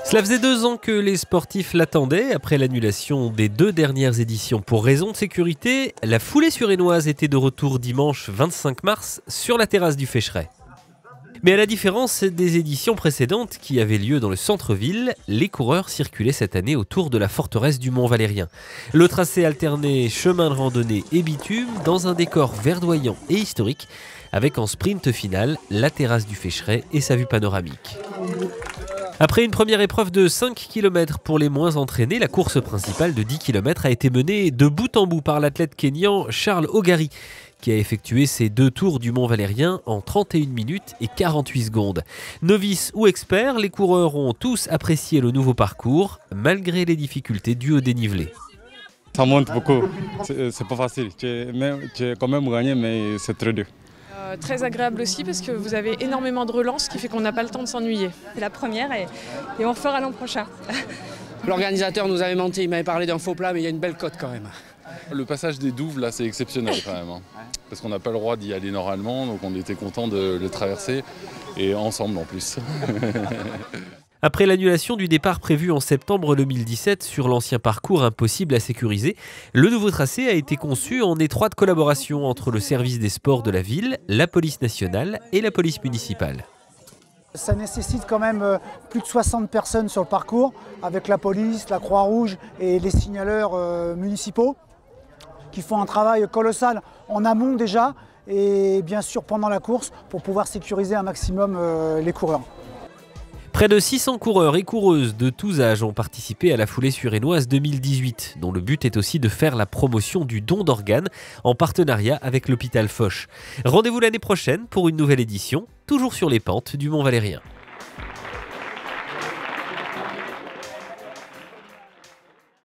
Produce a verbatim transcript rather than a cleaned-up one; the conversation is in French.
Cela faisait deux ans que les sportifs l'attendaient. Après l'annulation des deux dernières éditions pour raison de sécurité, la foulée suresnoise était de retour dimanche vingt-cinq mars sur la terrasse du Fécheret. Mais à la différence des éditions précédentes qui avaient lieu dans le centre-ville, les coureurs circulaient cette année autour de la forteresse du Mont-Valérien. Le tracé alternait chemin de randonnée et bitume dans un décor verdoyant et historique, avec en sprint final la terrasse du Fécheret et sa vue panoramique. Après une première épreuve de cinq kilomètres pour les moins entraînés, la course principale de dix kilomètres a été menée de bout en bout par l'athlète kényan Charles Ogari, qui a effectué ses deux tours du Mont-Valérien en trente et une minutes et quarante-huit secondes. Novices ou experts, les coureurs ont tous apprécié le nouveau parcours, malgré les difficultés dues au dénivelé. Ça monte beaucoup, c'est pas facile. Tu es quand même gagné, mais c'est très dur. Euh, très agréable aussi parce que vous avez énormément de relance, ce qui fait qu'on n'a pas le temps de s'ennuyer. C'est la première et, et on refera l'an prochain. L'organisateur nous avait menti, il m'avait parlé d'un faux plat, mais il y a une belle côte quand même. Le passage des douves, là, c'est exceptionnel quand même. Hein. Parce qu'on n'a pas le droit d'y aller normalement, donc on était content de le traverser, et ensemble en plus. Après l'annulation du départ prévu en septembre deux mille dix-sept sur l'ancien parcours impossible à sécuriser, le nouveau tracé a été conçu en étroite collaboration entre le service des sports de la ville, la police nationale et la police municipale. Ça nécessite quand même plus de soixante personnes sur le parcours, avec la police, la Croix-Rouge et les signaleurs municipaux, qui font un travail colossal en amont déjà, et bien sûr pendant la course, pour pouvoir sécuriser un maximum les coureurs. Près de six cents coureurs et coureuses de tous âges ont participé à la foulée suresnoise deux mille dix-huit, dont le but est aussi de faire la promotion du don d'organes en partenariat avec l'hôpital Foch. Rendez-vous l'année prochaine pour une nouvelle édition, toujours sur les pentes du Mont-Valérien.